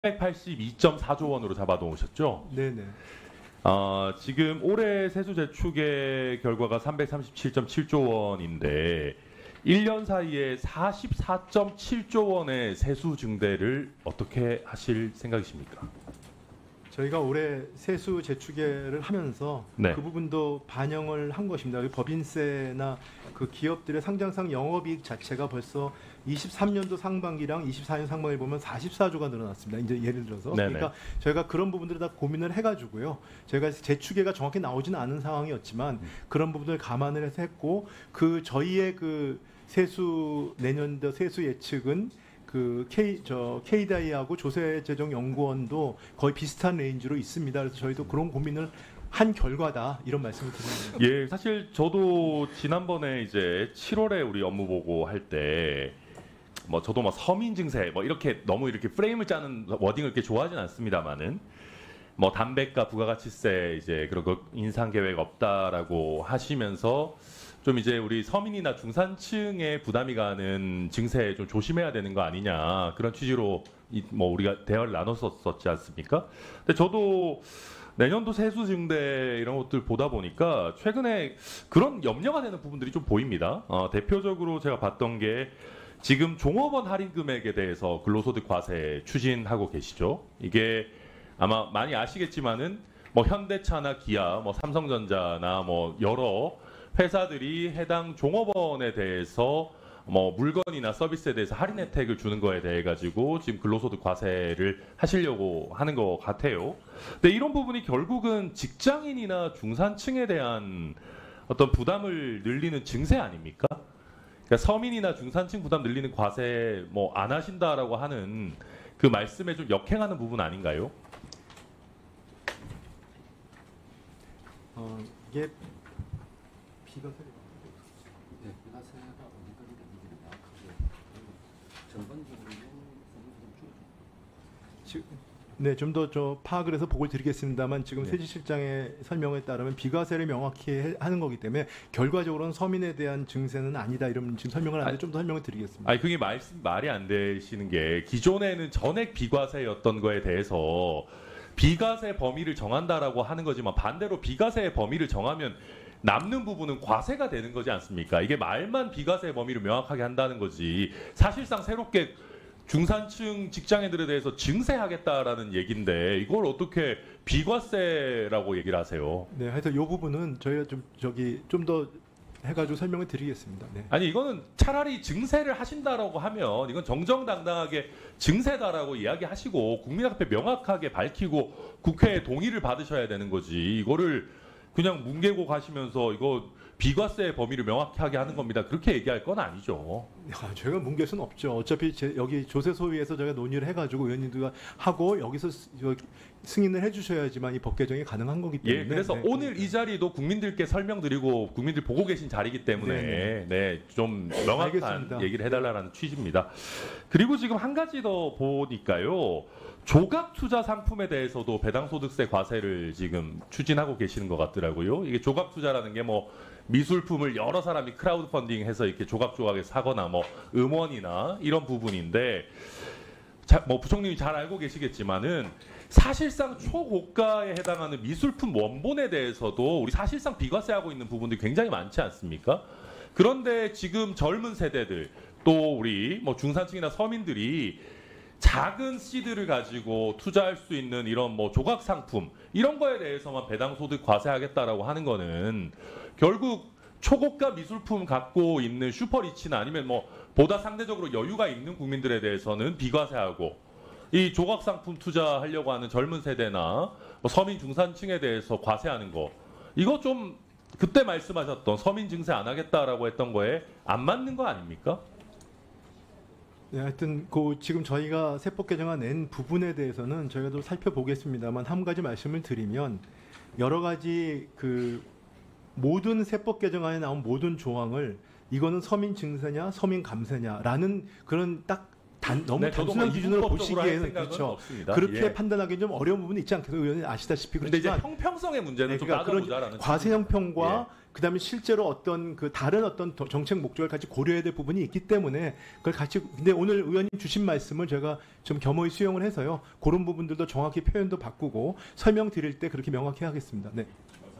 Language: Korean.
382.4조 원으로 잡아놓으셨죠? 네네. 지금 올해 세수 제축의 결과가 337.7조 원인데 1년 사이에 44.7조 원의 세수 증대를 어떻게 하실 생각이십니까? 저희가 올해 세수 재추계를 하면서 네. 그 부분도 반영을 한 것입니다. 법인세나 그 기업들의 상장상 영업이익 자체가 벌써 23년도 상반기랑 24년 상반기를 보면 44조가 늘어났습니다. 이제 예를 들어서 네네. 그러니까 저희가 그런 부분들을 다 고민을 해가지고요. 저희가 재추계가 정확히 나오지는 않은 상황이었지만 그런 부분을 감안을 해서 했고 그 저희의 그 세수 내년도 세수 예측은 그 K다이하고 조세재정연구원도 거의 비슷한 레인지로 있습니다. 그래서 저희도 그런 고민을 한 결과다 이런 말씀을 드립니다. 예, 사실 저도 지난번에 이제 7월에 우리 업무 보고 할 때 뭐 저도 뭐 서민 증세 뭐 이렇게 너무 이렇게 프레임을 짜는 워딩을 이렇게 좋아하진 않습니다만은 뭐 담배가 부가가치세 이제 그런 거 인상 계획 없다라고 하시면서 좀 이제 우리 서민이나 중산층에 부담이 가는 증세에 좀 조심해야 되는 거 아니냐 그런 취지로 뭐 우리가 대화를 나눴었지 않습니까? 근데 저도 내년도 세수 증대 이런 것들 보다 보니까 최근에 그런 염려가 되는 부분들이 좀 보입니다. 대표적으로 제가 봤던 게 지금 종업원 할인 금액에 대해서 근로소득 과세 추진하고 계시죠. 이게 아마 많이 아시겠지만은 뭐 현대차나 기아, 뭐 삼성전자나 뭐 여러 회사들이 해당 종업원에 대해서 뭐 물건이나 서비스에 대해서 할인 혜택을 주는 거에 대해 가지고 지금 근로소득 과세를 하시려고 하는 것 같아요. 근데 이런 부분이 결국은 직장인이나 중산층에 대한 어떤 부담을 늘리는 증세 아닙니까? 그러니까 서민이나 중산층 부담 늘리는 과세 뭐 안 하신다라고 하는 그 말씀에 좀 역행하는 부분 아닌가요? 이게 네, 비과세가 어디까지 되는지를 명확하게 전반적으로는 네, 좀 더 파악을 해서 보고를 드리겠습니다만 지금 네. 세지실장의 설명에 따르면 비과세를 명확히 하는 거기 때문에 결과적으로는 서민에 대한 증세는 아니다 이런 지금 설명을 하는데 좀 더 설명을 드리겠습니다. 아니 그게 말이 안 되시는 게 기존에는 전액 비과세였던 거에 대해서 비과세 범위를 정한다라고 하는 거지만 반대로 비과세의 범위를 정하면 남는 부분은 과세가 되는 거지 않습니까? 이게 말만 비과세 범위를 명확하게 한다는 거지 사실상 새롭게 중산층 직장인들에 대해서 증세하겠다라는 얘기인데 이걸 어떻게 비과세라고 얘기를 하세요? 네, 하여튼 이 부분은 저희가 좀 더 해가지고 설명을 드리겠습니다. 네. 아니 이거는 차라리 증세를 하신다라고 하면 이건 정정당당하게 증세다라고 이야기하시고 국민 앞에 명확하게 밝히고 국회의 동의를 받으셔야 되는 거지 이거를 그냥 뭉개고 가시면서 이거 비과세 범위를 명확하게 하는 겁니다. 그렇게 얘기할 건 아니죠. 저희가 뭉갤 수는 없죠. 어차피 여기 조세소위에서 저희가 논의를 해가지고 의원님들과 하고 여기서 승인을 해주셔야지만 이 법 개정이 가능한 거기 때문에. 예, 그래서 네, 오늘 이 자리도 국민들께 설명드리고 국민들 보고 계신 자리이기 때문에 네, 좀 명확한 알겠습니다. 얘기를 해달라는 취지입니다. 그리고 지금 한 가지 더 보니까요. 조각 투자 상품에 대해서도 배당소득세 과세를 지금 추진하고 계시는 것 같더라고요. 이게 조각 투자라는 게 뭐 미술품을 여러 사람이 크라우드 펀딩해서 이렇게 조각조각에 사거나 뭐 음원이나 이런 부분인데 뭐 부총님이 잘 알고 계시겠지만은 사실상 초고가에 해당하는 미술품 원본에 대해서도 우리 사실상 비과세하고 있는 부분들이 굉장히 많지 않습니까? 그런데 지금 젊은 세대들 또 우리 뭐 중산층이나 서민들이 작은 씨드를 가지고 투자할 수 있는 이런 뭐 조각 상품 이런 거에 대해서만 배당 소득 과세하겠다라고 하는 거는 결국 초고가 미술품 갖고 있는 슈퍼리치나 아니면 뭐 보다 상대적으로 여유가 있는 국민들에 대해서는 비과세하고 이 조각 상품 투자하려고 하는 젊은 세대나 뭐 서민 중산층에 대해서 과세하는 거 이거 좀 그때 말씀하셨던 서민 증세 안 하겠다라고 했던 거에 안 맞는 거 아닙니까? 네, 하여튼 지금 저희가 세법 개정안 낸 부분에 대해서는 저희가 또 살펴보겠습니다만 한 가지 말씀을 드리면 여러 가지 모든 세법 개정안에 나온 모든 조항을 이거는 서민 증세냐 서민 감세냐라는 그런 딱 너무 네, 저도 단순한 뭐 기준으로 이분법적으로 할 보시기에는 생각은 그렇죠. 없습니다. 그렇게 예. 판단하기는 좀 어려운 부분이 있지 않겠어요? 의원님 아시다시피 근데 이제 그렇지만 형평성의 문제는 네, 좀 그러니까 그런 따져보자라는 과세 형평과 예. 그다음에 실제로 어떤 그 다른 어떤 정책 목적을 같이 고려해야 될 부분이 있기 때문에 그걸 같이 근데 오늘 의원님 주신 말씀을 제가 좀 겸허히 수용을 해서요. 그런 부분들도 정확히 표현도 바꾸고 설명 드릴 때 그렇게 명확히 하겠습니다. 네.